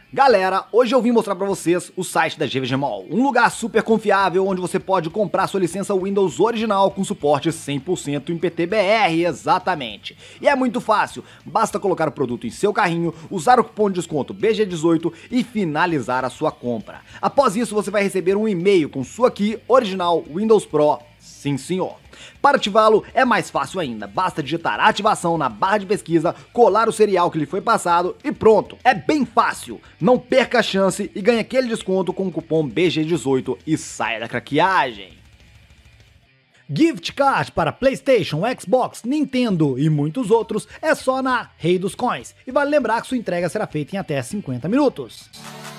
Galera, hoje eu vim mostrar pra vocês o site da GVG Mall, um lugar super confiável onde você pode comprar sua licença Windows original com suporte 100% em PTBR, exatamente. E é muito fácil, basta colocar o produto em seu carrinho, usar o cupom de desconto BG18 e finalizar a sua compra. Após isso você vai receber um e-mail com sua key original Windows Pro, sim senhor. Para ativá-lo é mais fácil ainda, basta digitar ativação na barra de pesquisa, colar o serial que lhe foi passado e pronto. É bem fácil, não perca a chance e ganhe aquele desconto com o cupom BG18 e saia da craqueagem. Gift Card para PlayStation, Xbox, Nintendo e muitos outros é só na Rei dos Coins. E vale lembrar que sua entrega será feita em até 50 minutos.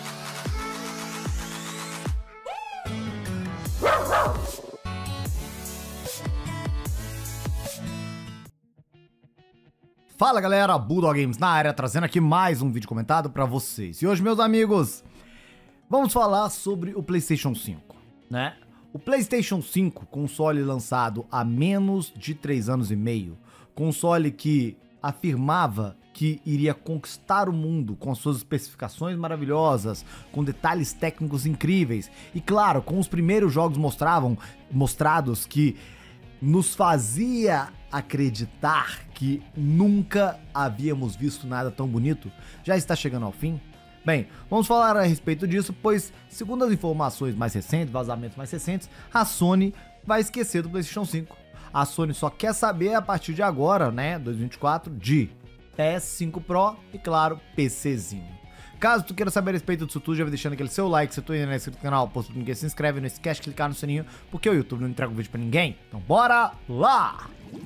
Fala galera, Bulldog Games na área, trazendo aqui mais um vídeo comentado pra vocês. E hoje, meus amigos, vamos falar sobre o PlayStation 5, né? O PlayStation 5, console lançado há menos de 3 anos e meio, console que afirmava que iria conquistar o mundo com suas especificações maravilhosas, com detalhes técnicos incríveis e, claro, com os primeiros jogos mostrados que nos fazia acreditar que nunca havíamos visto nada tão bonito, já está chegando ao fim? Bem, vamos falar a respeito disso, pois, segundo as informações mais recentes, vazamentos mais recentes, a Sony vai esquecer do PlayStation 5. A Sony só quer saber a partir de agora, né, 2024, de PS5 Pro e, claro, PCzinho. Caso tu queira saber a respeito disso tudo, já vai deixando aquele seu like, se tu ainda não é inscrito no canal, posto ninguém se inscreve, não esquece de clicar no sininho, porque o YouTube não entrega o vídeo pra ninguém. Então bora lá!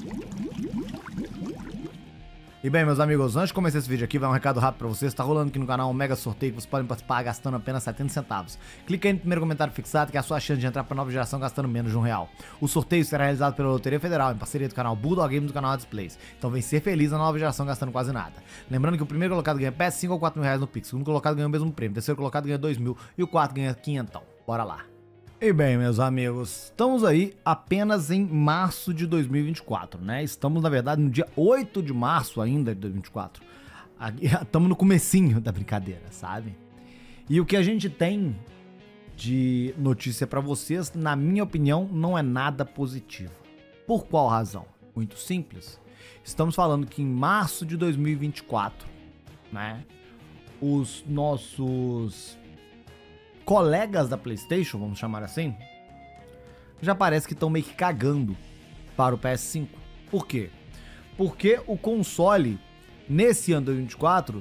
E bem, meus amigos, antes de começar esse vídeo aqui, vai um recado rápido pra vocês. Tá rolando aqui no canal um mega sorteio que vocês podem participar gastando apenas 70 centavos. Clica aí no primeiro comentário fixado, que é a sua chance de entrar pra nova geração gastando menos de R$1. O sorteio será realizado pela Loteria Federal, em parceria do canal Bulldog Games e do canal Displays. Então vem ser feliz na nova geração gastando quase nada. Lembrando que o primeiro colocado ganha PS5 ou R$4.000 no Pix, o segundo colocado ganha o mesmo prêmio, o terceiro colocado ganha R$2.000 e o quarto ganha 500. Bora lá! E bem, meus amigos, estamos aí apenas em março de 2024, né? Estamos, na verdade, no dia 8 de março ainda de 2024. Estamos no comecinho da brincadeira, sabe? E o que a gente tem de notícia pra vocês, na minha opinião, não é nada positivo. Por qual razão? Muito simples. Estamos falando que em março de 2024, né? Os nossos colegas da PlayStation, vamos chamar assim, já parece que estão meio que cagando para o PS5. Por quê? Porque o console, nesse ano de 2024,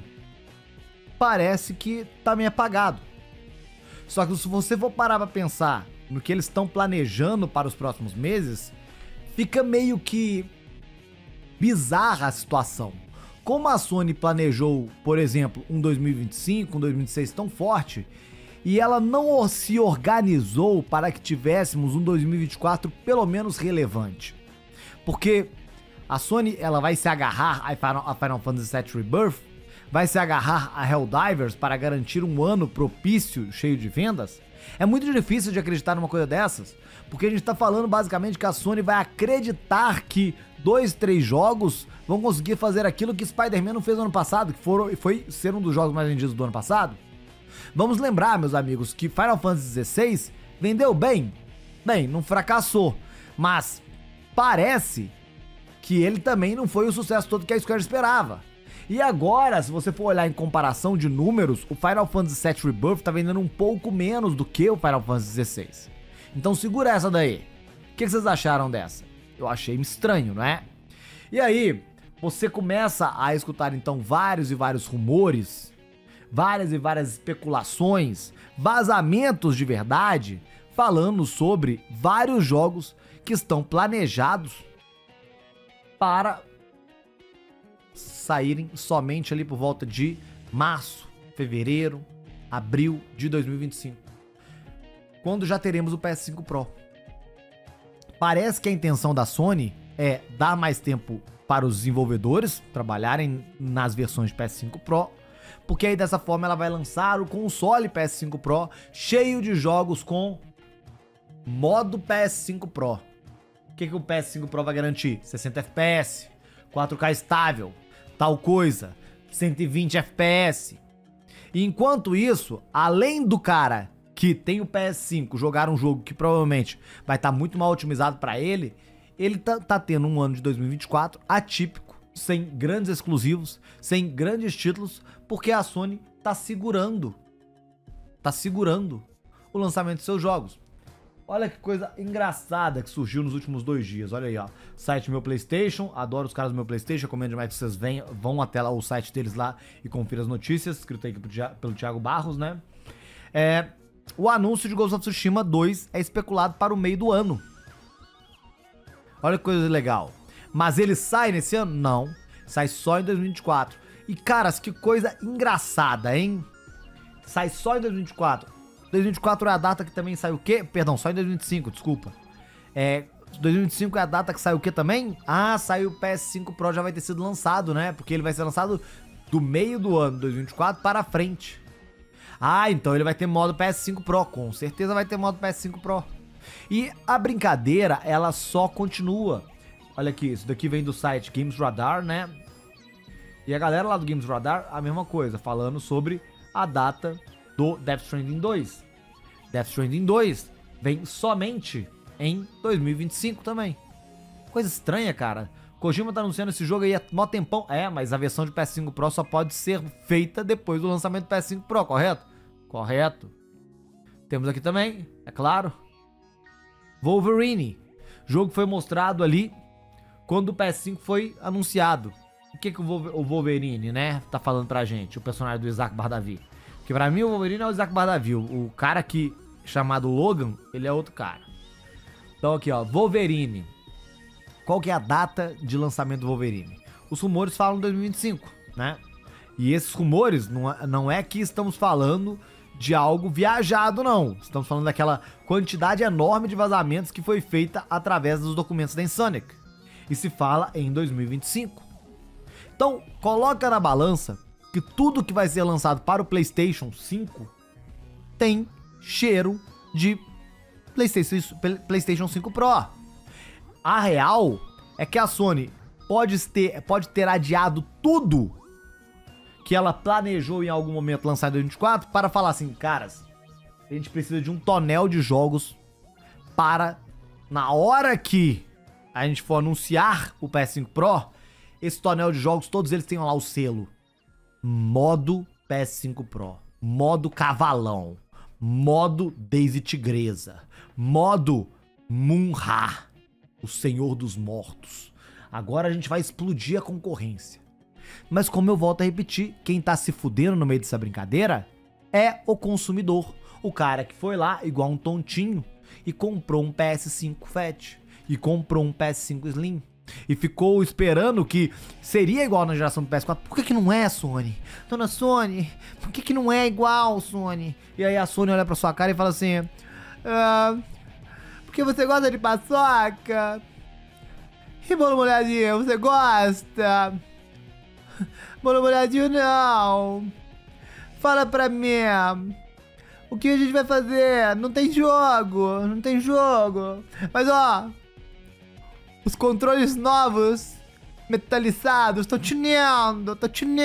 parece que tá meio apagado. Só que se você for parar pra pensar no que eles estão planejando para os próximos meses, fica meio que bizarra a situação. Como a Sony planejou, por exemplo, um 2025, um 2026 tão forte, e ela não se organizou para que tivéssemos um 2024 pelo menos relevante. Porque a Sony, ela vai se agarrar a Final Fantasy VII Rebirth, vai se agarrar a Helldivers para garantir um ano propício, cheio de vendas. É muito difícil de acreditar numa coisa dessas, porque a gente tá falando basicamente que a Sony vai acreditar que 2, 3 jogos vão conseguir fazer aquilo que Spider-Man não fez no ano passado, que foi ser um dos jogos mais vendidos do ano passado. Vamos lembrar, meus amigos, que Final Fantasy XVI vendeu bem. Bem, não fracassou, mas parece que ele também não foi o sucesso todo que a Square esperava. E agora, se você for olhar em comparação de números, o Final Fantasy VII Rebirth tá vendendo um pouco menos do que o Final Fantasy XVI. Então segura essa daí. O que vocês acharam dessa? Eu achei estranho, não é? E aí, você começa a escutar então vários e vários rumores, várias e várias especulações, vazamentos de verdade, falando sobre vários jogos que estão planejados para saírem somente ali por volta de março, fevereiro, abril de 2025, quando já teremos o PS5 Pro. Parece que a intenção da Sony é dar mais tempo para os desenvolvedores trabalharem nas versões de PS5 Pro, porque aí dessa forma ela vai lançar o console PS5 Pro cheio de jogos com modo PS5 Pro. O que o PS5 Pro vai garantir? 60 FPS, 4K estável, tal coisa, 120 FPS. E enquanto isso, além do cara que tem o PS5 jogar um jogo que provavelmente vai estar muito mal otimizado pra ele, ele tá tendo um ano de 2024 atípico, sem grandes exclusivos, sem grandes títulos, porque a Sony tá segurando o lançamento de seus jogos. Olha que coisa engraçada que surgiu nos últimos 2 dias. Olha aí, ó. Site Meu PlayStation. Adoro os caras do Meu PlayStation. Recomendo demais que vocês vão até lá, o site deles lá e confiram as notícias. Escrito aí pelo Thiago Barros, né? O anúncio de Ghost of Tsushima 2 é especulado para o meio do ano. Olha que coisa legal. Mas ele sai nesse ano? Não. Sai só em 2024. E, caras, que coisa engraçada, hein? Sai só em 2024. 2024 é a data que também sai o quê? Perdão, só em 2025, desculpa. 2025 é a data que sai o quê também? Ah, sai o PS5 Pro, já vai ter sido lançado, né? Porque ele vai ser lançado do meio do ano 2024 para frente. Ah, então ele vai ter modo PS5 Pro, com certeza vai ter modo PS5 Pro. E a brincadeira, ela só continua. Olha aqui, isso daqui vem do site Games Radar, né? E a galera lá do Games Radar, a mesma coisa, falando sobre a data do Death Stranding 2. Death Stranding 2 vem somente em 2025 também. Coisa estranha, cara. Kojima tá anunciando esse jogo aí há mó tempão. Mas a versão de PS5 Pro só pode ser feita depois do lançamento do PS5 Pro, correto? Correto. Temos aqui também, é claro, Wolverine. O jogo foi mostrado ali quando o PS5 foi anunciado. O que o Wolverine, né, tá falando pra gente? O personagem do Isaac Bardavi. Porque pra mim o Wolverine é o Isaac Bardavi. O cara aqui, chamado Logan, ele é outro cara. Então aqui, ó, Wolverine. Qual que é a data de lançamento do Wolverine? Os rumores falam 2025, né? E esses rumores não é que estamos falando de algo viajado, não. Estamos falando daquela quantidade enorme de vazamentos que foi feita através dos documentos da Insomniac. E se fala em 2025. Então, coloca na balança que tudo que vai ser lançado para o PlayStation 5 tem cheiro de PlayStation 5 Pro. A real é que a Sony pode ter adiado tudo que ela planejou em algum momento lançar em 2024 para falar assim, caras, a gente precisa de um tonel de jogos para, na hora que a gente for anunciar o PS5 Pro, esse tonel de jogos, todos eles tenham lá o selo modo PS5 Pro, modo cavalão, modo Daisy Tigresa, modo Munra, o Senhor dos Mortos. Agora a gente vai explodir a concorrência. Mas como eu volto a repetir, quem tá se fudendo no meio dessa brincadeira é o consumidor. O cara que foi lá, igual um tontinho, e comprou um PS5 Fat, e comprou um PS5 Slim, e ficou esperando que seria igual na geração do PS4. Por que não é, Sony? Dona Sony, por que não é igual, Sony? E aí a Sony olha pra sua cara e fala assim, porque você gosta de paçoca? E bolo molhadinho, você gosta? Bolo molhadinho não. Fala pra mim, o que a gente vai fazer? Não tem jogo, não tem jogo. Mas ó, os controles novos, metalizados, tô tuneando.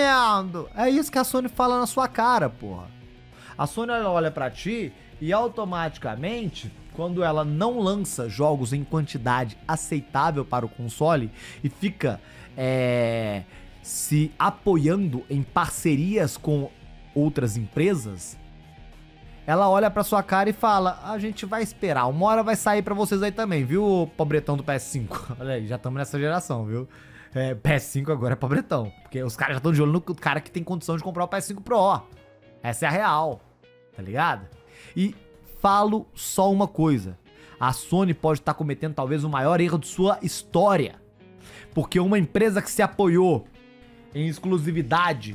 É isso que a Sony fala na sua cara, porra. A Sony olha pra ti e automaticamente, quando ela não lança jogos em quantidade aceitável para o console e fica se apoiando em parcerias com outras empresas, ela olha pra sua cara e fala, a gente vai esperar, uma hora vai sair pra vocês aí também, viu, pobretão do PS5? Olha aí, já estamos nessa geração, viu? PS5 agora é pobretão, porque os caras já estão de olho no cara que tem condição de comprar o PS5 Pro. Essa é a real, tá ligado? E falo só uma coisa, a Sony pode estar cometendo talvez o maior erro de sua história, porque uma empresa que se apoiou em exclusividade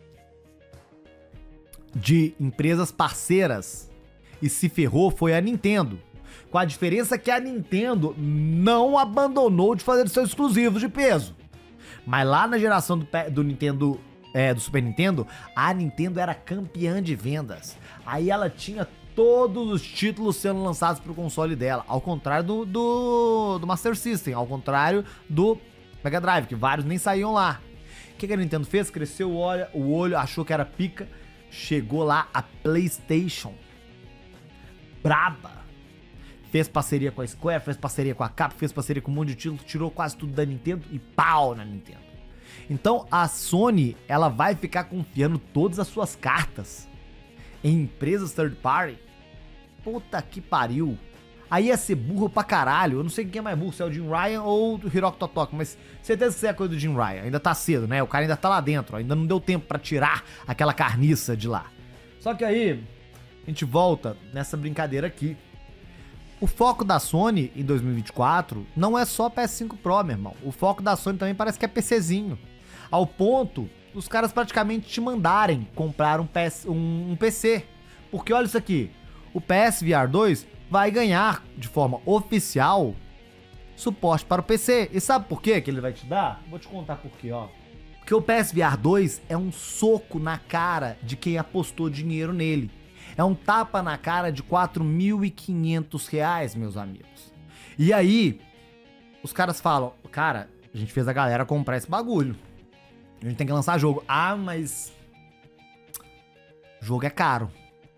de empresas parceiras e se ferrou foi a Nintendo. Com a diferença que a Nintendo não abandonou de fazer seus exclusivos de peso. Mas lá na geração do Nintendo, do Super Nintendo, a Nintendo era campeã de vendas. Aí ela tinha todos os títulos sendo lançados pro console dela, ao contrário do Master System, ao contrário do Mega Drive, que vários nem saíam lá. O que a Nintendo fez? Cresceu o olho, achou que era pica, chegou lá a PlayStation. Braba. Fez parceria com a Square, fez parceria com a Capcom, fez parceria com um monte de título, tirou quase tudo da Nintendo e pau na Nintendo. Então a Sony, ela vai ficar confiando todas as suas cartas em empresas third party. Puta que pariu. Aí ia ser burro pra caralho. Eu não sei quem é mais burro, se é o Jim Ryan ou o Hiroki Totoki, mas certeza que isso é a coisa do Jim Ryan. Ainda tá cedo, né? O cara ainda tá lá dentro, ainda não deu tempo pra tirar aquela carniça de lá. Só que aí, a gente volta nessa brincadeira aqui. O foco da Sony em 2024 não é só PS5 Pro, meu irmão. O foco da Sony também parece que é PCzinho. Ao ponto dos caras praticamente te mandarem comprar um PC. Porque olha isso aqui, o PSVR 2 vai ganhar de forma oficial suporte para o PC. E sabe por quê que ele vai te dar? Vou te contar por quê, ó. Porque o PSVR 2 é um soco na cara de quem apostou dinheiro nele. É um tapa na cara de R$4.500, meus amigos. E aí, os caras falam, cara, a gente fez a galera comprar esse bagulho. A gente tem que lançar jogo. Ah, mas jogo é caro.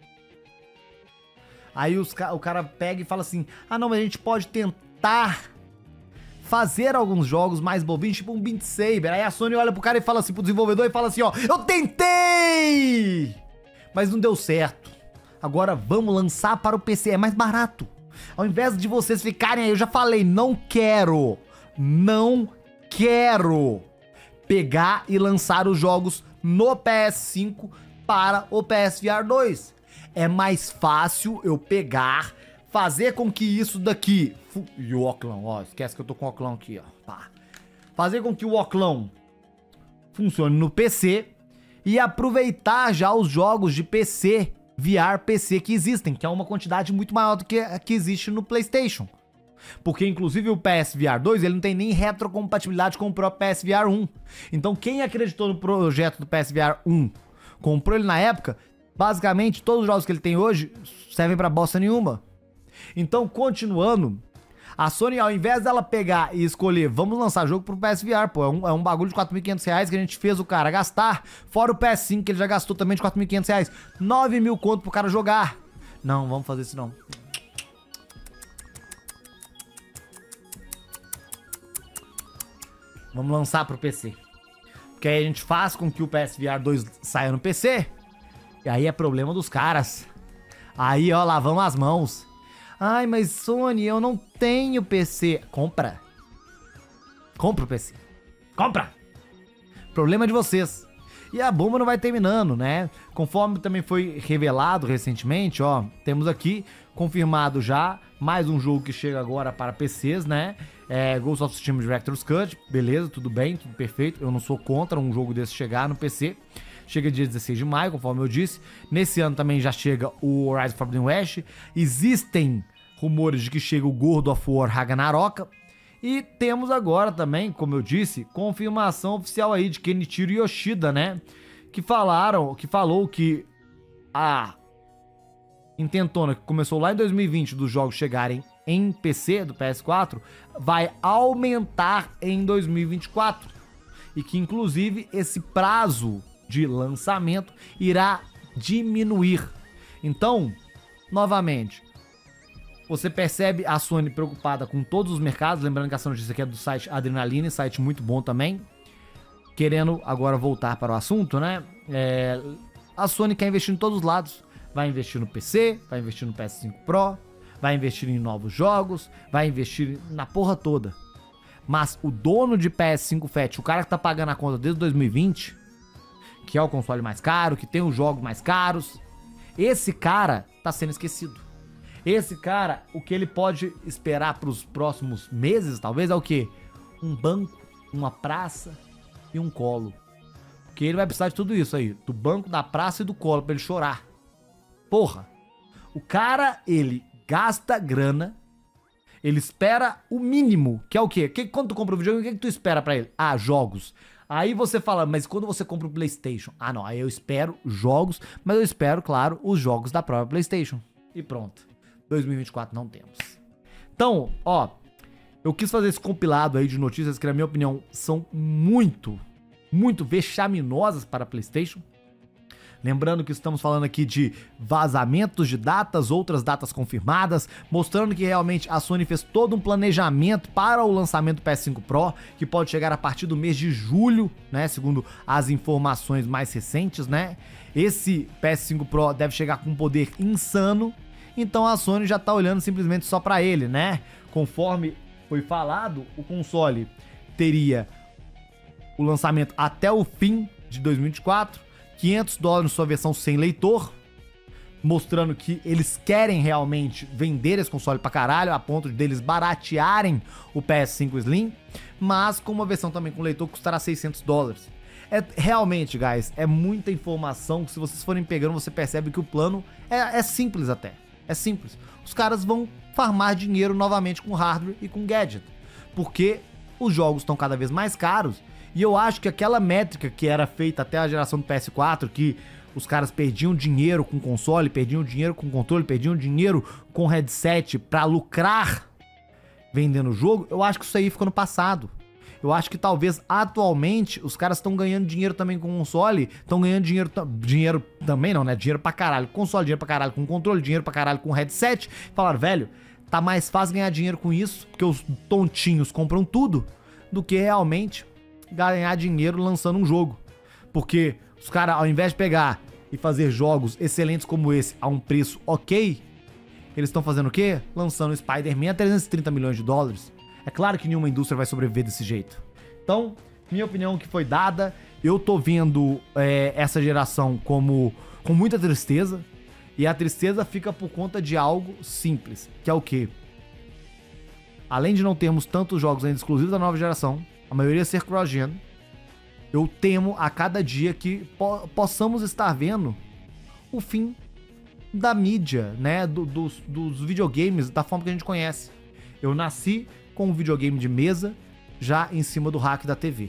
Aí o cara pega e fala assim, ah não, mas a gente pode tentar fazer alguns jogos mais bobinhos, tipo um Beat Saber. Aí a Sony olha pro cara e fala assim, pro desenvolvedor, e fala assim, ó, eu tentei, mas não deu certo. Agora vamos lançar para o PC, é mais barato. Ao invés de vocês ficarem aí, eu já falei, não quero pegar e lançar os jogos no PS5 para o PSVR 2. É mais fácil eu pegar, fazer com que isso daqui... E o oclão, ó, esquece que eu tô com o oclão aqui, ó. Pá. Fazer com que o oclão funcione no PC e aproveitar já os jogos de PC, VR PC que existem, que é uma quantidade muito maior do que a que existe no PlayStation. Porque inclusive o PSVR 2 ele não tem nem retrocompatibilidade com o próprio PSVR 1. Então quem acreditou no projeto do PSVR 1, comprou ele na época, basicamente todos os jogos que ele tem hoje servem pra bosta nenhuma. Então continuando, a Sony ao invés dela pegar e escolher, vamos lançar jogo pro PSVR, pô, é um bagulho de R$4.500 que a gente fez o cara gastar, fora o PS5 que ele já gastou também de R$4.500, 9.000 conto pro cara jogar. Não, vamos fazer isso não. Vamos lançar pro PC. Porque aí a gente faz com que o PSVR 2 saia no PC. E aí é problema dos caras. Aí, ó, lavamos as mãos. Ai, mas Sony, eu não tenho PC. Compra. Compra o PC. Compra. Problema de vocês. E a bomba não vai terminando, né? Conforme também foi revelado recentemente, ó, temos aqui confirmado já mais um jogo que chega agora para PCs, né? Ghost of Tsushima Director's Cut, beleza, tudo bem, tudo perfeito. Eu não sou contra um jogo desse chegar no PC. Chega dia 16 de maio, conforme eu disse. Nesse ano também já chega o Horizon Forbidden West. Existem rumores de que chega o God of War Ragnarok. E temos agora também, como eu disse, confirmação oficial aí de Kenichiro Yoshida, né? Que falou que a intentona que começou lá em 2020 dos jogos chegarem em PC do PS4 vai aumentar em 2024. E que inclusive esse prazo de lançamento irá diminuir. Então, novamente, você percebe a Sony preocupada com todos os mercados, lembrando que essa notícia aqui é do site Adrenaline, site muito bom também, querendo agora voltar para o assunto, né? A Sony quer investir em todos os lados, vai investir no PC, vai investir no PS5 Pro, vai investir em novos jogos, vai investir na porra toda. Mas o dono de PS5 Fat, o cara que tá pagando a conta desde 2020, que é o console mais caro, que tem os jogos mais caros, esse cara tá sendo esquecido. Esse cara, o que ele pode esperar pros próximos meses, talvez, é o quê? Um banco, uma praça e um colo. Porque ele vai precisar de tudo isso aí, do banco, da praça e do colo, pra ele chorar. Porra, o cara, ele gasta grana, ele espera o mínimo, que é o quê? Quando tu compra um videogame, o que tu espera pra ele? Ah, jogos. Aí você fala, mas quando você compra o PlayStation? Ah, não, aí eu espero jogos, mas eu espero, claro, os jogos da própria PlayStation. E pronto. 2024 não temos. Então, ó, eu quis fazer esse compilado aí de notícias que, na minha opinião, são muito vexaminosas para a PlayStation. Lembrando que estamos falando aqui de vazamentos de datas, outras datas confirmadas, mostrando que realmente a Sony fez todo um planejamento para o lançamento do PS5 Pro, que pode chegar a partir do mês de julho, né, segundo as informações mais recentes, né? Esse PS5 Pro deve chegar com um poder insano, então a Sony já tá olhando simplesmente só para ele, né? Conforme foi falado, o console teria o lançamento até o fim de 2024, $500 sua versão sem leitor, mostrando que eles querem realmente vender esse console pra caralho, a ponto de eles baratearem o PS5 Slim, mas com uma versão também com leitor custará $600. Realmente, guys, é muita informação que se vocês forem pegando, você percebe que o plano é simples até. É simples. Os caras vão farmar dinheiro novamente com hardware e com gadget, porque os jogos estão cada vez mais caros. E eu acho que aquela métrica que era feita até a geração do PS4, que os caras perdiam dinheiro com console, perdiam dinheiro com controle, perdiam dinheiro com headset pra lucrar vendendo o jogo, eu acho que isso aí ficou no passado. Eu acho que talvez atualmente os caras estão ganhando dinheiro também com console, estão ganhando dinheiro também não, né? Dinheiro pra caralho com console, dinheiro pra caralho com controle, dinheiro pra caralho com headset. Falaram, velho, tá mais fácil ganhar dinheiro com isso, porque os tontinhos compram tudo, do que realmente ganhar dinheiro lançando um jogo. Porque os caras, ao invés de pegar e fazer jogos excelentes como esse a um preço ok, eles estão fazendo o quê? Lançando o Spider-Man a $330 milhões. É claro que nenhuma indústria vai sobreviver desse jeito. Então, minha opinião que foi dada, eu tô vendo essa geração com muita tristeza. E a tristeza fica por conta de algo simples, que é o quê? Além de não termos tantos jogos ainda exclusivos da nova geração, a maioria ser cross-gen, eu temo a cada dia que possamos estar vendo o fim da mídia, né, dos videogames da forma que a gente conhece. Eu nasci com um videogame de mesa já em cima do rack da TV.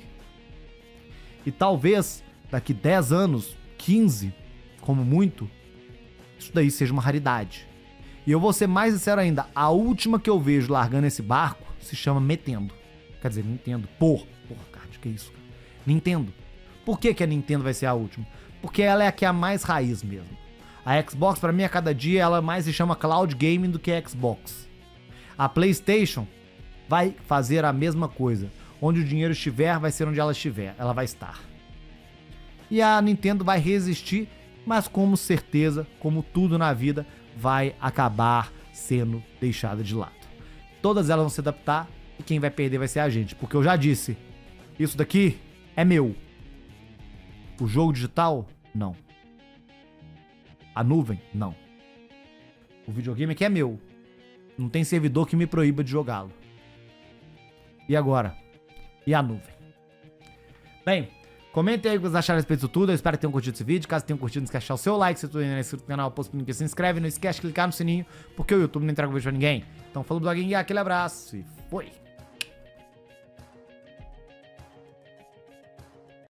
E talvez daqui 10 anos, 15, como muito, isso daí seja uma raridade. E eu vou ser mais sincero ainda, a última que eu vejo largando esse barco se chama Nintendo. Quer dizer, Nintendo. Porra, cara, que é isso? Cara? Nintendo. Por que a Nintendo vai ser a última? Porque ela é a que é a mais raiz mesmo. A Xbox, pra mim, a cada dia, ela mais se chama Cloud Gaming do que a Xbox. A PlayStation vai fazer a mesma coisa. Onde o dinheiro estiver, vai ser onde ela estiver. Ela vai estar. E a Nintendo vai resistir, mas com certeza, como tudo na vida, vai acabar sendo deixada de lado. Todas elas vão se adaptar e quem vai perder vai ser a gente. Porque eu já disse, isso daqui é meu. O jogo digital, não. A nuvem, não. O videogame aqui é meu. Não tem servidor que me proíba de jogá-lo. E agora? E a nuvem? Bem, comentem aí o que vocês acharam a respeito disso tudo. Eu espero que tenham curtido esse vídeo. Caso tenham curtido, não esquece de deixar o seu like. Se tu ainda não é inscrito no canal, posta o link, se inscreve. Não esquece de clicar no sininho, porque o YouTube não entrega o vídeo pra ninguém. Então, falou do Doguinho, aquele abraço e foi!